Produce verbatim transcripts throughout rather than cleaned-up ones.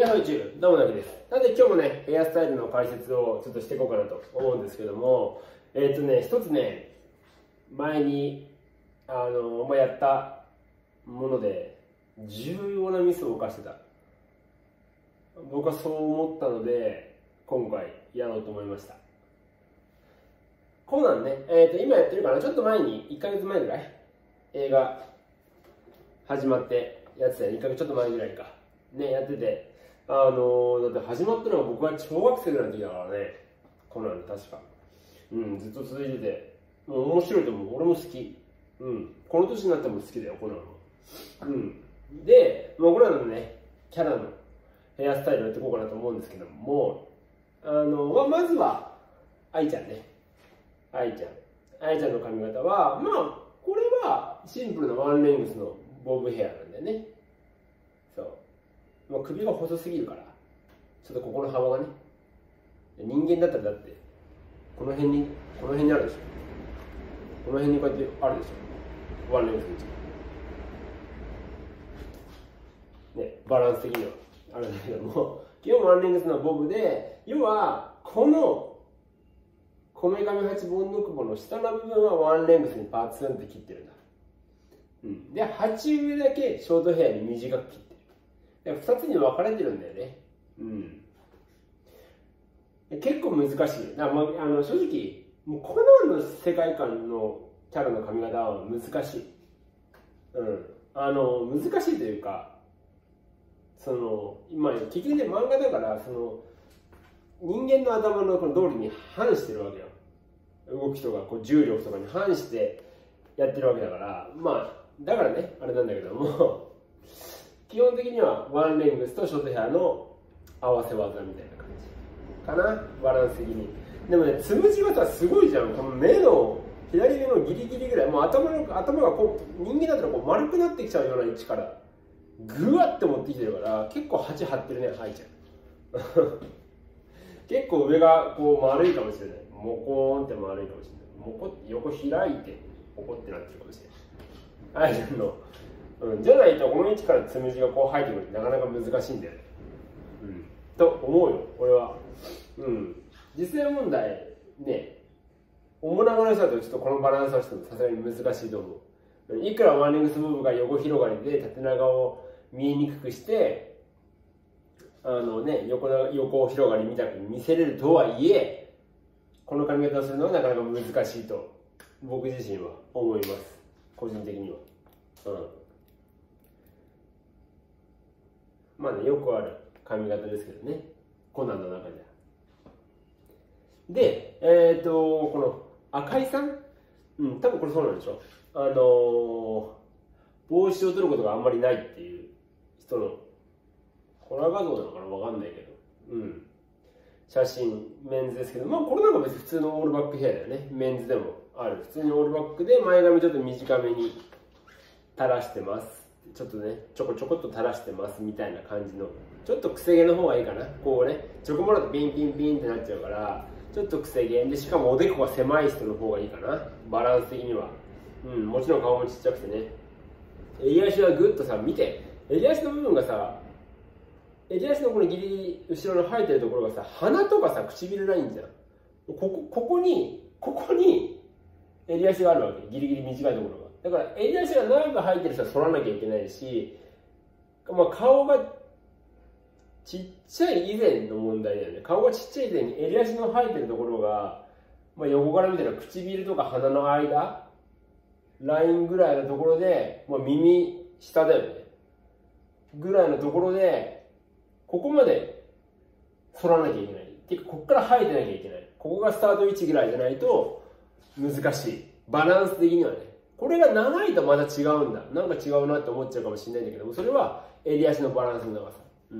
ハロー YouTube、どうもなぎです。なので今日もね、ヘアスタイルの解説をちょっとしていこうかなと思うんですけども、えっ、ー、とね、一つね、前に、あの、まあ、やったもので、重要なミスを犯してた。僕はそう思ったので、今回やろうと思いました。コナンね、えっ、ー、と、今やってるかな、ちょっと前に、いっかげつまえぐらい、映画始まってやってたよ、いっかげつちょっと前ぐらいか。ね、やってて、あのー、だって始まったのは僕は小学生ぐらいの時だからね、コナン確か。うん、ずっと続いてて、もう面白いと思う。俺も好き。うん。この年になっても好きだよ、コナンは。うん。で、まあ、コナンのね、キャラのヘアスタイルやっていこうかなと思うんですけども、あの、まあ、まずは、愛ちゃんね。愛ちゃん。愛ちゃんの髪型は、まあ、これはシンプルなワンレングスのボブヘアなんだよね。そう。まあ、首が細すぎるから、ちょっとここの幅がね、人間だったらだって、この辺に、この辺にあるでしょ。この辺にこうやってあるでしょ。ワンレングスのね、バランス的にはあるんだけども、基本ワンレングスのボブで、要は、この、こめかみはちぼんのくぼの下の部分はワンレングスにパツンって切ってるんだ。うん。で、鉢上だけショートヘアに短く切ってる。ふたつに分かれてるんだよね。うん。結構難しい。だから、まあ、あの正直、もうコナンの世界観のキャラの髪型は難しい。うん。あの、難しいというか、その、今、結局ね、漫画だから、その、人間の頭のこの道理に反してるわけよ。動きとか、こう重力とかに反してやってるわけだから、まあ、だからね、あれなんだけども、基本的にはワンレングスとショートヘアの合わせ技みたいな感じかな、バランス的に。でもね、つむじがさ、すごいじゃん。この目の左目のギリギリぐらい、もう頭の頭がこう、人間だったらこう丸くなってきちゃうような位置からグワッて持ってきてるから、結構鉢張ってるね、はいちゃん。結構上がこう丸いかもしれない。モコーンって丸いかもしれない。モコって横開いてモコってなってるかもしれない。はいちゃんの、うん、じゃないとこの位置からつむじがこう生えてくるってなかなか難しいんだよね。うん、と思うよ、俺は。うん、実際問題ね、面長の人だとちょっとこのバランスはちょっとさすがに難しいと思う。いくらワンレングスボブが横広がりで縦長を見えにくくして、あのね、横横広がりみたいに見せれるとはいえ、この髪型をするのはなかなか難しいと僕自身は思います、個人的には。うん、まあね、よくある髪型ですけどね、コナンの中では。で、えっ、ー、とこの赤井さん、うん、多分これそうなんでしょ。あのー、帽子を取ることがあんまりないっていう人のコラ画像なのかな、わかんないけど、うん、写真、メンズですけど、まあこれなんか別に普通のオールバックヘアだよね。メンズでもある。普通にオールバックで前髪ちょっと短めに垂らしてます。ちょっとね、ちょこちょこっと垂らしてますみたいな感じの、ちょっと癖毛の方がいいかな。こうね、チョコモラだとピンピンピンってなっちゃうから、ちょっと癖毛で、しかもおでこが狭い人の方がいいかな。バランス的には。うん、もちろん顔もちっちゃくてね。襟足はグッとさ、見て。襟足の部分がさ、襟足のこのギリギリ後ろの生えてるところがさ、鼻とかさ、唇ラインじゃん。ここ、ここに、ここに襟足があるわけ。ギリギリ短いところが。だから襟足が長く生えてる人は反らなきゃいけないし、まあ、顔がちっちゃい以前の問題だよね。顔がちっちゃい以前に襟足の生えてるところが、まあ、横から見たら唇とか鼻の間、ラインぐらいのところで、まあ、耳下だよね。ぐらいのところで、ここまで反らなきゃいけない。てか、ここから生えてなきゃいけない。ここがスタート位置ぐらいじゃないと難しい。バランス的にはね。これが長いとまた違うんだ。なんか違うなって思っちゃうかもしれないんだけども、それは襟足のバランスの長さ。うん。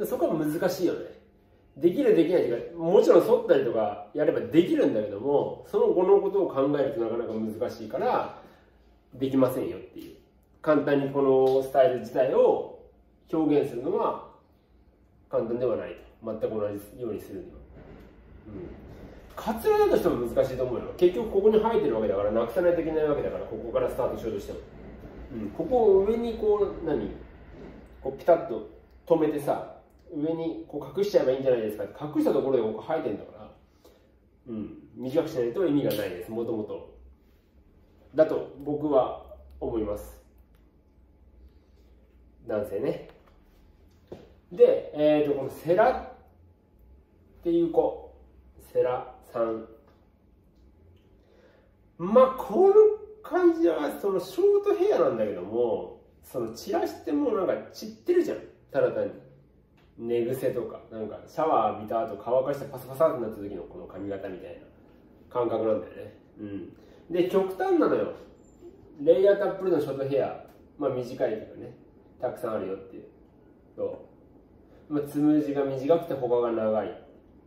そこは難しいよね。できるできないっていうか、もちろん反ったりとかやればできるんだけども、その後のことを考えるとなかなか難しいから、できませんよっていう。簡単にこのスタイル自体を表現するのは簡単ではないと。全く同じようにするには。うん。カツラだとしても難しいと思うよ。結局ここに生えてるわけだから、なくさないといけないわけだから、ここからスタートしようとしても。うん。ここを上にこう、何こうピタッと止めてさ、 上にこう隠しちゃえばいいんじゃないですかって、隠したところでここ生えてるんだから、うん、短くしないと意味がないです、もともと。だと僕は思います。男性ね。で、えーと、このセラっていう子、セラさん。まあ、この感じは、そのショートヘアなんだけども、その散らしてもなんか散ってるじゃん。ただ単に。寝癖とか、なんかシャワー浴びた後乾かしてパサパサってなった時のこの髪型みたいな感覚なんだよね。うん。で、極端なのよ。レイヤーたっぷりのショートヘア。まあ短いけどね。たくさんあるよっていう。そう。まあ、つむじが短くて他が長い。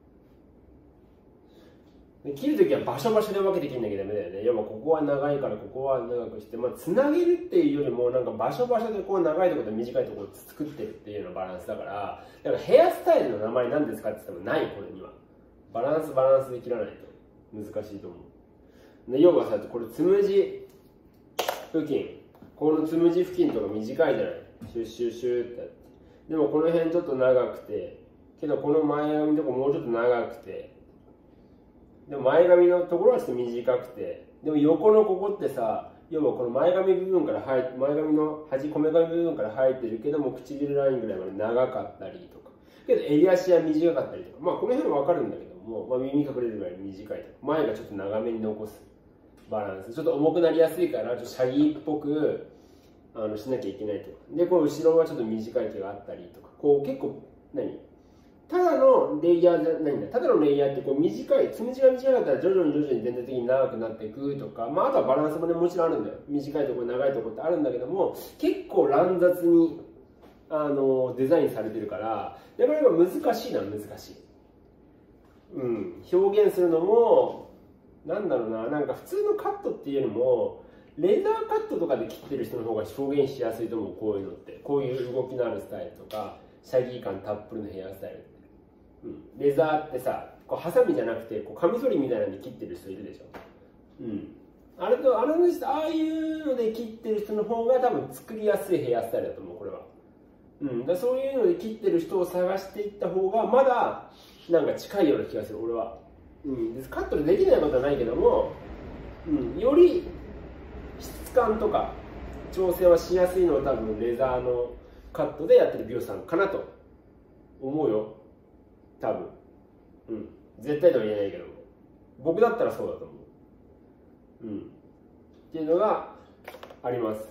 で切るときは場所場所で分けて切んなきゃダメだよね。要はここは長いからここは長くして、まあ、つなげるっていうよりもなんか場所場所でこう長いところと短いところを作ってるっていうようなバランスだから、だからヘアスタイルの名前何ですかって言ってもない、これには。バランスバランスで切らないと難しいと思う。で要はさ、これつむじ付近、このつむじ付近とか短いじゃない。シュッシュッシュッってやって。でもこの辺ちょっと長くて、けどこの前髪のとこもうちょっと長くて、でも前髪のところはちょっと短くて、でも横のここってさ、要はこの前髪部分から生え、前髪の端、こめかみ部分から生えてるけども、唇ラインぐらいまで長かったりとか、けど襟足は短かったりとか、まあこの辺はわかるんだけども、まあ、耳隠れるぐらい短いとか、前がちょっと長めに残すバランス、ちょっと重くなりやすいから、ちょっとシャギーっぽくあのしなきゃいけないとか、で、この後ろはちょっと短い毛があったりとか、こう結構、何ただのレイヤーじゃないんだ。ただのレイヤーってこう短い、つむじが短かったら徐々に徐々に全体的に長くなっていくとか、まああとはバランスもね、もちろんあるんだよ。短いところ、長いところってあるんだけども、結構乱雑にあのデザインされてるから、なかなか難しいのは難しい。うん。表現するのも、なんだろうな、なんか普通のカットっていうよりも、レザーカットとかで切ってる人の方が表現しやすいと思う、こういうのって。こういう動きのあるスタイルとか、シャギー感たっぷりのヘアスタイルって。うん、レザーってさ、こうハサミじゃなくてこうカミソリみたいなので切ってる人いるでしょ。うん。あれとあれの人、ああいうので切ってる人の方が多分作りやすいヘアスタイルだと思う、これは。うん。だそういうので切ってる人を探していった方がまだなんか近いような気がする、俺は。うん。カットでできないことはないけども、うん、より質感とか調整はしやすいのは多分レザーのカットでやってる美容師さんかなと思うよ。多分。うん。絶対とは言えないけども。僕だったらそうだと思う。うん。っていうのがあります。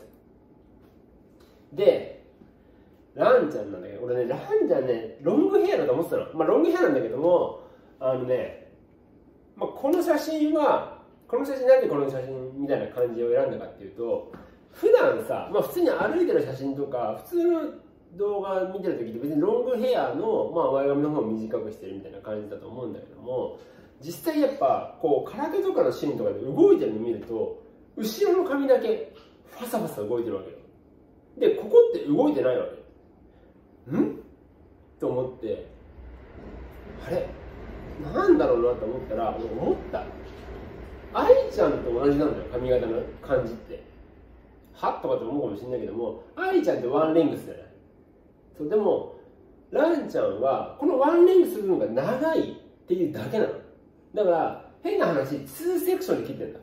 で、ランちゃんなんだけど、俺ね、ランちゃんね、ロングヘアだと思ってたの。まあ、ロングヘアなんだけども、あのね、まあ、この写真は、この写真なんでこの写真みたいな感じを選んだかっていうと、普段さ、まあ、普通に歩いてる写真とか、普通の動画見てる時って別にロングヘアの、まあ、前髪の方を短くしてるみたいな感じだと思うんだけども、実際やっぱこう空手とかのシーンとかで動いてるの見ると後ろの髪だけファサファサ動いてるわけよ。でここって動いてないわけ。んと思って、あれなんだろうなと思ったら、思った愛ちゃんと同じなんだよ、髪型の感じって。はとかって思うかもしれないけども、愛ちゃんってワンレングスじゃない。そうでもランちゃんはこのワンレングス部分が長いっていうだけなの。だから変な話、ツーセクションで切ってんだ。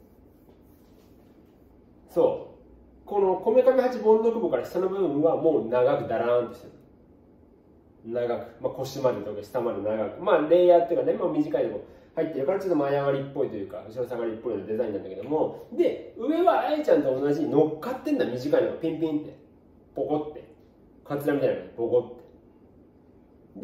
そうこのこめかみはちボンドクボから下の部分はもう長くダラーンとしてる。長く、まあ、腰までとか下まで長く、まあレイヤーっていうかね、まあ、短いとこ入ってるからちょっと前上がりっぽいというか後ろ下がりっぽいのデザインなんだけども、で上は愛ちゃんと同じに乗っかってんだ。短いのがピンピンってポコってカツラみたいなのにポコって。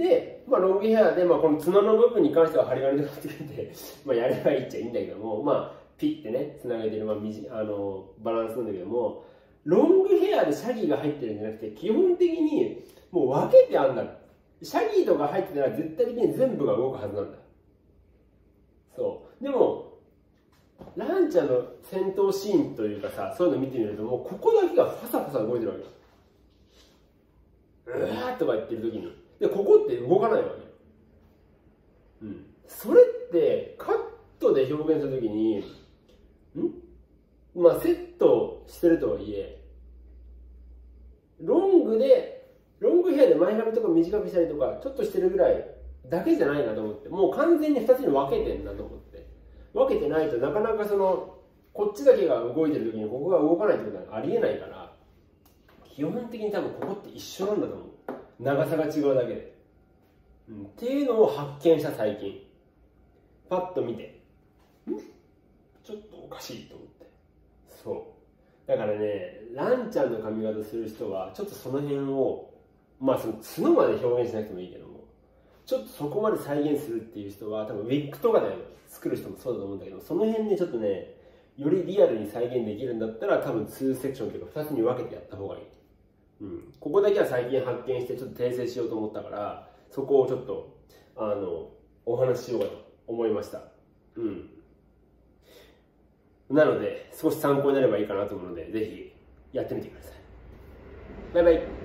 で、まあ、ロングヘアで、まあ、この角の部分に関しては針金で買ってくれて、まあ、やればいいっちゃいいんだけども、まあ、ピッてね、つなげてる、まあ、あのバランスなんだけども、ロングヘアでシャギーが入ってるんじゃなくて、基本的にもう分けてあんだ。シャギーとか入ってたら絶対的に全部が動くはずなんだ。そう。でも、ランちゃんの戦闘シーンというかさ、そういうの見てみると、もうここだけがファサファサ動いてるわけ。うわーとか言ってる時に。で、ここって動かないわけ。うん。それって、カットで表現するときに、んまあ、セットしてるとはいえ、ロングで、 ロングヘアで前髪とか短くしたりとかちょっとしてるぐらいだけじゃないなと思って、もう完全にふたつに分けてんなと思って、分けてないとなかなかそのこっちだけが動いてる時にここが動かないってことはありえないから、基本的に多分ここって一緒なんだと思う。長さが違うだけで、うん、っていうのを発見した最近。パッと見てちょっとおかしいと思って。そうだからね、ランちゃんの髪型する人はちょっとその辺を、まあその角まで表現しなくてもいいけども、ちょっとそこまで再現するっていう人は多分ウィッグとかで作る人もそうだと思うんだけど、その辺でちょっとねよりリアルに再現できるんだったら多分にセクションというかふたつに分けてやった方がいい。うん、ここだけは最近発見してちょっと訂正しようと思ったから、そこをちょっとあのお話ししようかと思いました。うん。なので少し参考になればいいかなと思うので、ぜひやってみてください。バイバイ。